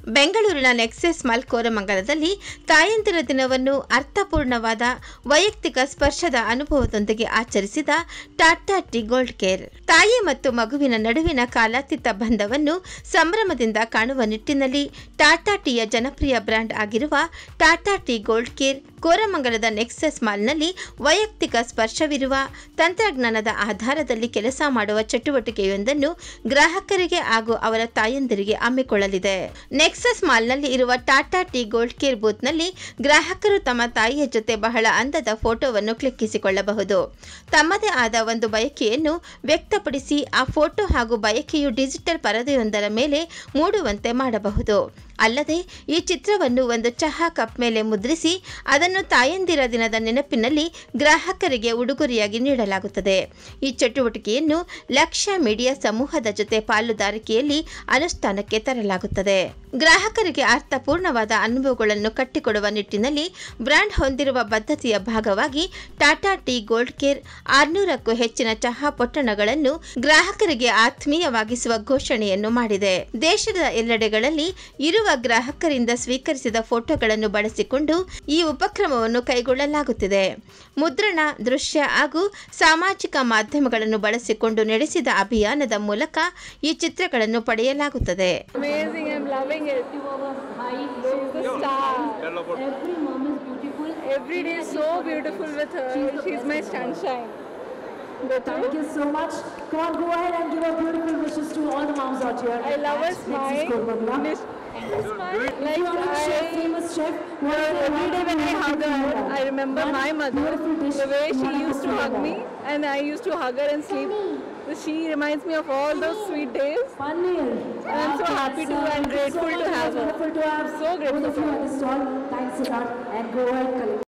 ಬೆಂಗಳೂರಿನ nexus mall ಕೋರಮಂಗಲದಲ್ಲಿ ತಾಯಂದಿರ ದಿನವನ್ನು ಅರ್ಥಪೂರ್ಣವಾದ ವೈಯಕ್ತಿಕ ಸ್ಪರ್ಶದ ಅನುಭವದೊಂದಿಗೆ ಆಚರಿಸಿದ ಟಾಟಾ ಟೀ ಗೋಲ್ಡ್ ಕೇರ್. ತಾಯಿ ಮತ್ತು ಮಗುವಿನ ನಡುವಿನ ಕಾಲಾತೀತ ಬಂಧವನ್ನು ಸಂಭ್ರಮದಿಂದ ಕಾಣುವ ನಿಟ್ಟಿನಲ್ಲಿ ಟಾಟಾ ಟೀಯ ಜನಪ್ರಿಯ ಬ್ರ್ಯಾಂಡ್ ಆಗಿರುವ ಟಾಟಾ ಟೀ ಗೋಲ್ಡ್ ಕೇರ್ ಕೋರಮಂಗಲದ ನೆಕ್ಸಸ್ ಮಾಲ್ನಲ್ಲಿ ವೈಯಕ್ತಿಕ ಸ್ಪರ್ಶವಿರುವ ತಂತ್ರಜ್ಞಾನದ ಆಧಾರದಲ್ಲಿ ಕೆಲಸ ಮಾಡುವ ಚಟುವಟಿಕೆಯೊಂದನ್ನು ಗ್ರಾಹಕರಿಗೆ ಹಾಗೂ ಅವರ ತಾಯಂದಿರಿಗೆ ಹಮ್ಮಿಕೊಳ್ಳಲಿದೆ. ನೆಕ್ಸಸ್ ಮಾಲ್ನಲ್ಲಿ ಇರುವ ಟಾಟಾ ಟೀ ಗೋಲ್ಡ್ ಕೇರ್ ಬೂತ್ನಲ್ಲಿ ಗ್ರಾಹಕರು ತಮ್ಮ ತಾಯಿಯ ಜೊತೆ ಬಹಳ ಅಂದದ ಫೋಟೋವನ್ನು ಕ್ಲಿಕ್ಕಿಸಿಕೊಳ್ಳಬಹುದು. ತಮ್ಮದೇ ಆದ ಒಂದು ಬಯಕೆಯನ್ನು ವ್ಯಕ್ತಪಡಿಸಿ ಆ ಫೋಟೋ ಹಾಗೂ ಬಯಕೆಯು ಡಿಜಿಟಲ್ ಪರದೆಯೊಂದರ ಮೇಲೆ ಮೂಡುವಂತೆ ಮಾಡಬಹುದು. ಅಲ್ಲದೆ ಈ ಚಿತ್ರವನ್ನು ಒಂದು ಚಹಾ ಕಪ್ ಮೇಲೆ ಮುದ್ರಿಸಿ ಅದನ್ನು ತಾಯಂದಿರ ದಿನದ ನೆನಪಿನಲ್ಲಿ ಗ್ರಾಹಕರಿಗೆ ಉಡುಗೊರೆಯಾಗಿ ನೀಡಲಾಗುತ್ತದೆ. ಈ ಚಟುವಟಿಕೆಯನ್ನು ಲಕ್ಷ್ಯ ಮೀಡಿಯಾ ಸಮೂಹದ ಜೊತೆ ಪಾಲುದಾರಿಕೆಯಲ್ಲಿ ಅನುಷ್ಠಾನಕ್ಕೆ ತರಲಾಗುತ್ತದೆ. ಗ್ರಾಹಕರಿಗೆ ಅರ್ಥಪೂರ್ಣವಾದ ಅನುಭವಗಳನ್ನು ಕಟ್ಟಿಕೊಡುವ ನಿಟ್ಟಿನಲ್ಲಿ ಬ್ರ್ಯಾಂಡ್ ಹೊಂದಿರುವ ಬದ್ಧತೆಯ ಭಾಗವಾಗಿ ಟಾಟಾ ಟೀ ಗೋಲ್ಡ್ ಕೇರ್ 600ಕ್ಕೂ ಹೆಚ್ಚಿನ ಚಹಾ ಪೊಟ್ಟಣಗಳನ್ನು ಗ್ರಾಹಕರಿಗೆ ಆತ್ಮೀಯವಾಗಿಸುವ ಘೋಷಣೆಯನ್ನು ಮಾಡಿದೆ. ದೇಶದ ಎಲ್ಲೆಡೆಗಳಲ್ಲಿ ಇರುವ ಗ್ರಾಹಕರಿಂದ ಸ್ವೀಕರಿಸಿದ ಫೋಟೋಗಳನ್ನು ಬಳಸಿಕೊಂಡು ಈ ಉಪಕ್ರಮವನ್ನು ಕೈಗೊಳ್ಳಲಾಗುತ್ತಿದೆ. ಮುದ್ರಣ, ದೃಶ್ಯ ಹಾಗೂ ಸಾಮಾಜಿಕ ಮಾಧ್ಯಮಗಳನ್ನು ಬಳಸಿಕೊಂಡು ನಡೆಸಿದ ಅಭಿಯಾನದ ಮೂಲಕ ಈ ಚಿತ್ರಗಳನ್ನು ಪಡೆಯಲಾಗುತ್ತದೆ. Every day is so beautiful with her. She's my sunshine. Thank you so much. Come on, go ahead and give a beautiful wishes to all the moms out here. I love her smile. Like famous chef. Every day when I hug her, I remember my mother. The way she used to hug me, and I used to hug her and sleep. She reminds me of all those sweet days. And I'm so happy to and grateful to have her. So grateful to have. So grateful. Thanks a lot. And go ahead.